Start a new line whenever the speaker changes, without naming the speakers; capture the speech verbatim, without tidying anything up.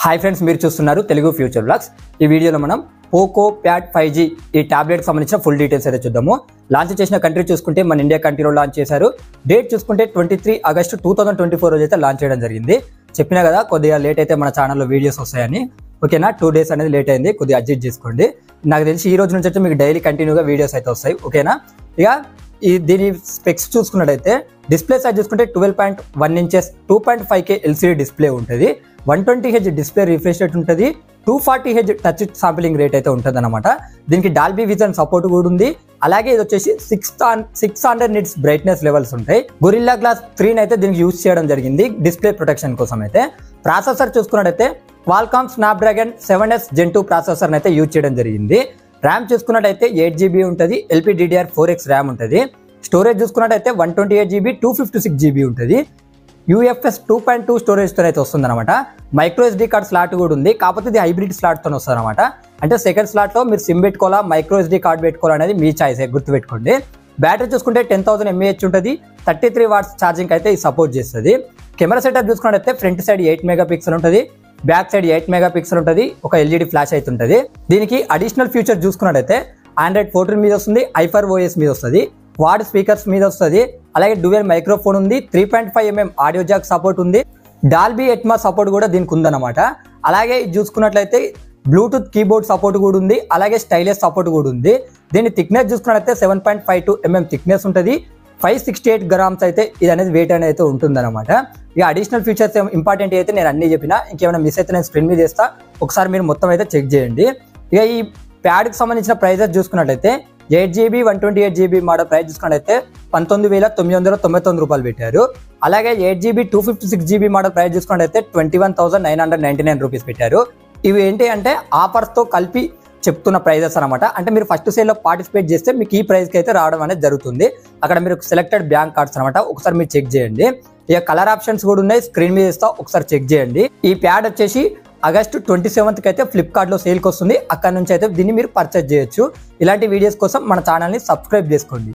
Hi friends, మీరు చూస్తున్నారు Telugu future vlogs. ఈ వీడియోలో మనం పోకో ప్యాడ్ ఫైవ్ జీ ఈ టాబ్లెట్ సంబంధించిన ఫుల్ డీటెయిల్స్ అయితే చూద్దాము. లాంచ్ చేసిన కంట్రీ చూసుకుంటే మన ఇండియా కంట్రీలో లాంచ్ చేశారు. డేట్ చూసుకుంటే twenty three August two thousand twenty four రోజు అయితే లాంచ్ చేయడం జరిగింది. చెప్పినా కదా కొద్దిగా లేట్ అయితే మన ఛానల్లో వీడియోస్ వస్తాయని. ఓకేనా, టూ డేస్ అనేది లేట్ అయింది, కొద్దిగా అడ్జస్ట్ చేసుకోండి. నాకు తెలిసి ఈ రోజు నుంచి అయితే మీకు డైలీ కంటిన్యూగా వీడియోస్ అయితే వస్తాయి. ఓకేనా, ఇక ఈ దీని స్పెక్స్ చూసుకున్నట్టయితే డిస్ప్లే సైజ్ చూసుకుంటే twelve point one inches two point five K LCD display ఉంటుంది. One twenty H display refresh rate ఉంటుంది. Two forty H touch sampling rate అయితే ఉంటుంది అనమాట. దీనికి డాల్బీ విజన్ సపోర్ట్ కూడా ఉంది. అలాగే ఇది వచ్చేసి six six hundred nits brightness levels ఉంటాయి. గొరిల్లా గ్లాస్ త్రీని అయితే దీనికి యూజ్ చేయడం జరిగింది డిస్ప్లే ప్రొటెక్షన్ కోసం. అయితే ప్రాసెసర్ చూసుకున్నట్టయితే Qualcomm Snapdragon seven S gen two processor అయితే యూజ్ చేయడం జరిగింది. ర్యామ్ చూసుకున్నట్టయితే ఎయిట్ జీబీ ఉంటుంది. ఎల్పీడీడీఆర్ ఫోర్ ఎక్స్ ర్యామ్ ఉంటుంది. స్టోరేజ్ చూసుకున్నట్టయితే one twenty eight GB two fifty six GB ఉంటుంది. యూఎఫ్ఎస్ టూ పాయింట్ టూ స్టోరేజ్తో అయితే వస్తుంది అనమాట. మైక్రో ఎస్డీ కార్డ్ స్లాట్ కూడా ఉంది, కాకపోతే ఇది హైబ్రిడ్ స్లాట్తో వస్తుంది అనమాట. అంటే సెకండ్ స్లాట్లో మీరు సిమ్ పెట్టుకోవాలా, మైక్రో ఎస్డీ కార్డ్ పెట్టుకోవాలా అనేది మీ చాయిస్, గుర్తుపెట్టుకోండి. బ్యాటరీ చూసుకుంటే టెన్ థౌసండ్ ఎంఏహెచ్ ఉంటుంది. థర్టీ త్రీ వాట్స్ ఛార్జింగ్ అయితే ఇది సపోర్ట్ చేస్తుంది. కెమెరా సెటప్ చూసుకున్నట్టయితే front side eight mega pixel ఉంటుంది, back side eight mega pixel ఉంటుంది. ఒక ఎల్ఈడి ఫ్లాష్ అయితే ఉంటుంది. దీనికి అడిషనల్ ఫీచర్ చూసుకున్నట్టయితే ఆండ్రాయిడ్ ఫోర్టీన్ మీద వస్తుంది, ఐఫర్ ఓఎస్ మీద వస్తుంది, క్వాడ్ స్పీకర్స్ మీద వస్తుంది. అలాగే డ్యూయల్ మైక్రోఫోన్ ఉంది. Three point five mm audio jack support ఉంది. డాల్బీ ఎట్మాస్ సపోర్ట్ కూడా దీనికి ఉందన్నమాట. అలాగే ఇది చూసుకున్నట్లయితే బ్లూటూత్ కీబోర్డ్ సపోర్ట్ కూడా ఉంది. అలాగే స్టైలెస్ సపోర్ట్ కూడా ఉంది. దీని థిక్నెస్ చూసుకున్నట్లయితే seven point five two mm thickness ఉంటుంది. ఫైవ్ సిక్స్టీ ఎయిట్ గ్రామ్స్ అయితే ఇది అనేది వెయిట్ అనేది అయితే ఉంటుంది అనమాట. ఇక అడిషనల్ ఫీచర్స్ ఇంపార్టెంట్ అయితే నేను అన్ని చెప్పిన, ఇంకేమైనా మిస్ అయితే నేను స్క్రీన్ మీద చేస్తా, ఒకసారి మీరు మొత్తం అయితే చెక్ చేయండి. ఇక ఈ ప్యాడ్కి సంబంధించిన ప్రైజెస్ చూసుకున్నట్లయితే eight GB one twenty eight GB model price చూసుకున్నట్టయితే పంతొమ్మిది వేల తొమ్మిది వందల తొంభై తొమ్మిది రూపాయలు పెట్టారు. అలాగే eight GB two fifty six GB model price చూసుకున్నట్టయితే twenty one thousand nine hundred ninety nine rupees పెట్టారు. ఇవి ఏంటి అంటే ఆఫర్స్తో కలిపి చెప్తున్న ప్రైజెస్ అనమాట. అంటే మీరు ఫస్ట్ సేల్లో పార్టిసిపేట్ చేస్తే మీకు ఈ ప్రైస్కి అయితే రావడం అనేది జరుగుతుంది. అక్కడ మీరు సెలెక్టెడ్ బ్యాంక్ కార్డ్స్ అనమాట, ఒకసారి మీరు చెక్ చేయండి. ఇక కలర్ ఆప్షన్స్ కూడా ఉన్నాయి, స్క్రీన్ మీద ఇస్తా, ఒకసారి చెక్ చేయండి. ఈ ప్యాడ్ వచ్చేసి ఆగస్టు ట్వంటీ సెవెంత్ కి అయితే ఫ్లిప్కార్ట్లో సేల్కి వస్తుంది. అక్కడ నుంచి అయితే దీన్ని మీరు పర్చేజ్ చేయొచ్చు. ఇలాంటి వీడియోస్ కోసం మన ఛానల్ని సబ్స్క్రైబ్ చేసుకోండి.